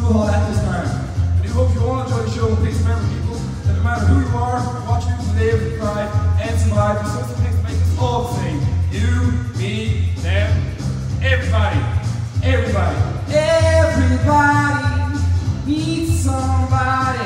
all at this time. And we hope you all enjoy the show. And please remember, people, that no matter who you are, what you live, thrive, and survive, there's something that makes us all the same. You, me, them, everybody. Everybody. Everybody needs somebody.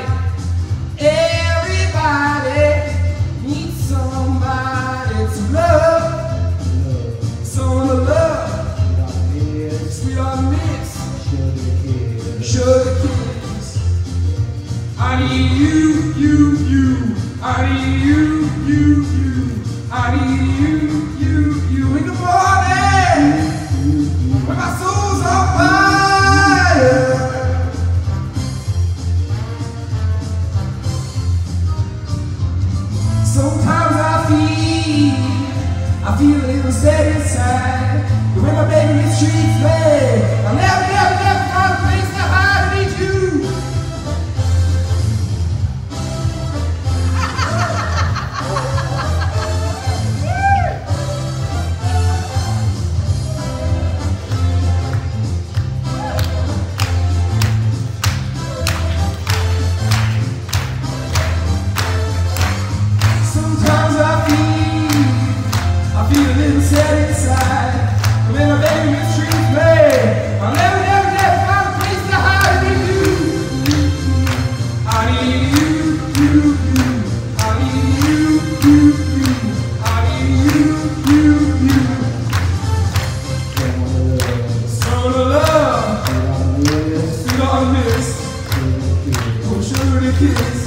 Everybody needs somebody to love. Someone to love. Sweetheart miss. Sugar kiss. I need you, you. I need you, you. I need you, you. In the morning, when my soul's on fire. Sometimes I feel a little sad inside. The way my baby treats me, I'll never find a place to hide and need you. Sometimes I feel a little sad inside. When my baby mistreats me, I'll never find a place to hide and need you. I need you, you. I need you, you. I need you, you. Someone to love, sweetheart miss, oh sugar to kiss.